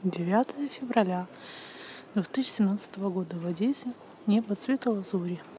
9 февраля 2017 года в Одессе. Небо цвета лазури.